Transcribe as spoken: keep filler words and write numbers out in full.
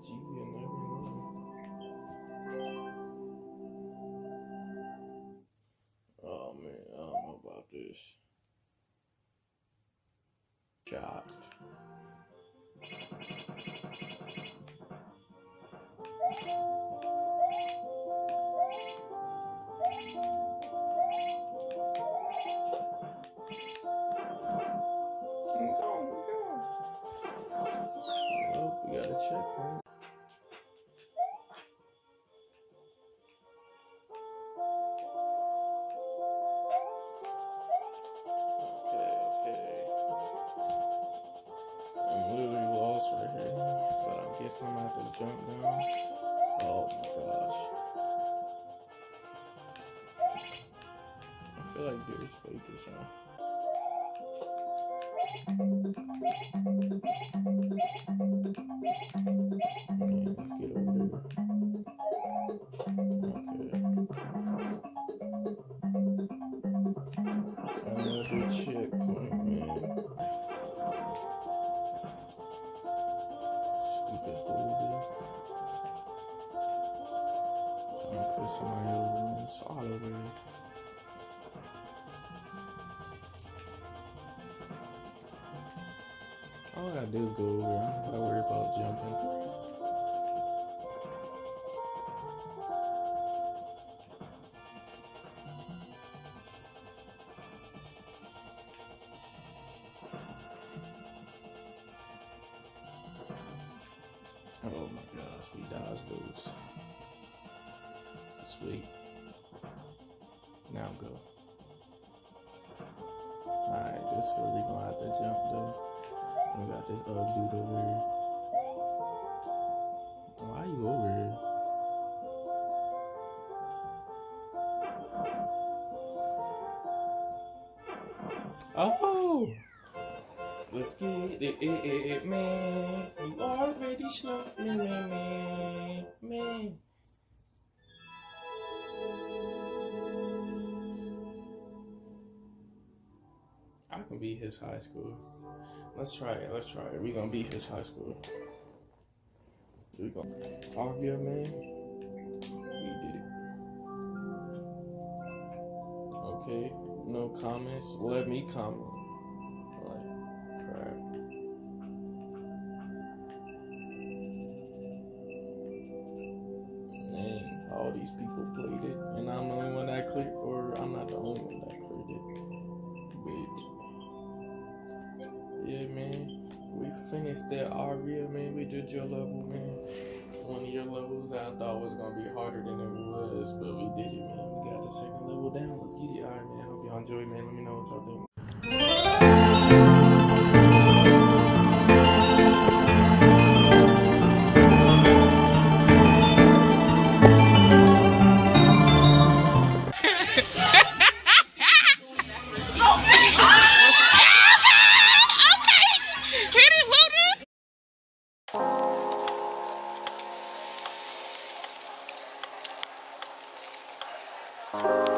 G and everything. Oh man, I don't know about this. Shocked. Well, we got a checkpoint. Okay, okay. I'm literally lost right here, but I guess I'm gonna have to jump down. Oh my gosh. I feel like there's papers on. Get over there. Okay. Another checkpoint, man. Stupid booty. Trying to put somebody over and it's all over there. All I gotta do is go over. I don't gotta worry about jumping. Oh my gosh, we dodged those. Sweet. Now go. Alright, this is where we gonna have to jump though. We got this uh dude over here. Why are you over here? Oh! Let's get it, it, it, it, man. You already snuck me, man, man, man. I can beat his high school. Let's try it. Let's try it. We gonna beat his high school. We go. Arvia, man. We did it. Okay. No comments. Let me comment. Like, crap. Dang, all these people played it, and I'm the only one that cleared, or I'm not the only one that cleared it. But yeah, man, we finished that Aria, man. We did your level, man. One of your levels that I thought was gonna be harder than it was, but we did it, man. We got the second level down. Let's get it. All right, man. I hope y'all enjoy, man. Let me know what y'all think. Okay.